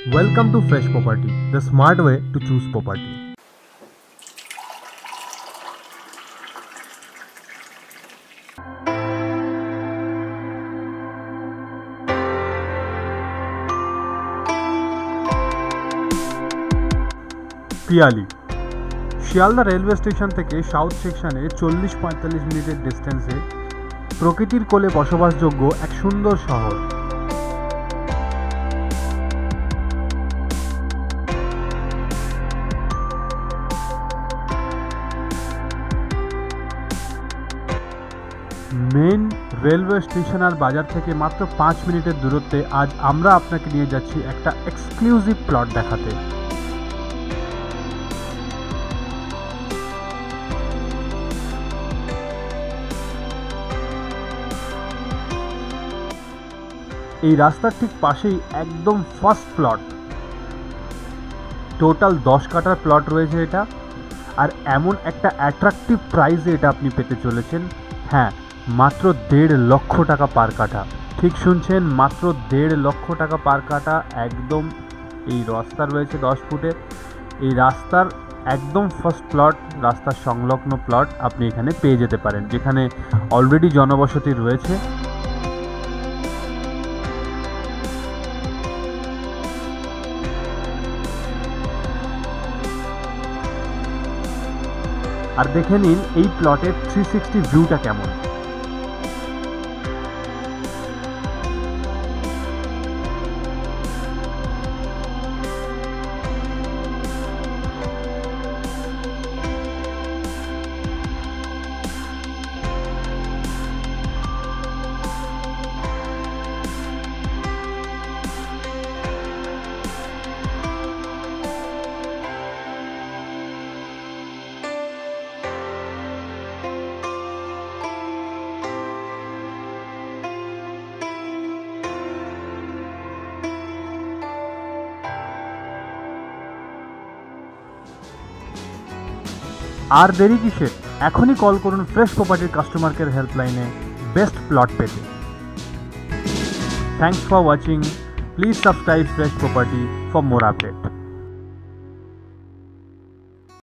Welcome to Fresh Property, the smart way to choose property. Piyali Sealdah railway station থেকে south সেকশনে 40-45 মিনিটের ডিস্টেন্সে প্রকৃতির কোলে বসবাসযোগ্য এক সুন্দর শহর। মেন রেলওয়ে স্টেশন আর বাজার থেকে মাত্র 5 মিনিটের দূরত্বে আজ আমরা আপনাকে নিয়ে যাচ্ছি একটা এক্সক্লুসিভ প্লট দেখাতে। এই রাস্তার ঠিক পাশেই একদম ফার্স্ট প্লট, টোটাল 10 কাঠার প্লট রয়েছে এটা। আর এমন একটা অ্যাট্রাকটিভ প্রাইসে এটা আপনি পেতে চলেছেন। হ্যাঁ, মাত্র 1.5 লক্ষ টাকা পার কাঠা। ঠিক শুনছেন, মাত্র 1.5 লক্ষ টাকা পার কাঠা। একদম এই রাস্তা রয়েছে 10 ফুটে। এই রাস্তার একদম ফার্স্ট প্লট, রাস্তার সংলগ্ন প্লট আপনি এখানে পেয়ে যেতে পারেন, যেখানে অলরেডি জনবসতি রয়েছে। আর দেখে নিন এই প্লটের 360 ভিউটা কেমন। আর দেরি কিসের, এখনই কল করুন ফ্রেশ প্রপার্টির কাস্টমার কেয়ার হেল্পলাইনে বেস্ট প্লট পেতে। Thanks for watching. Please subscribe fresh property for more update.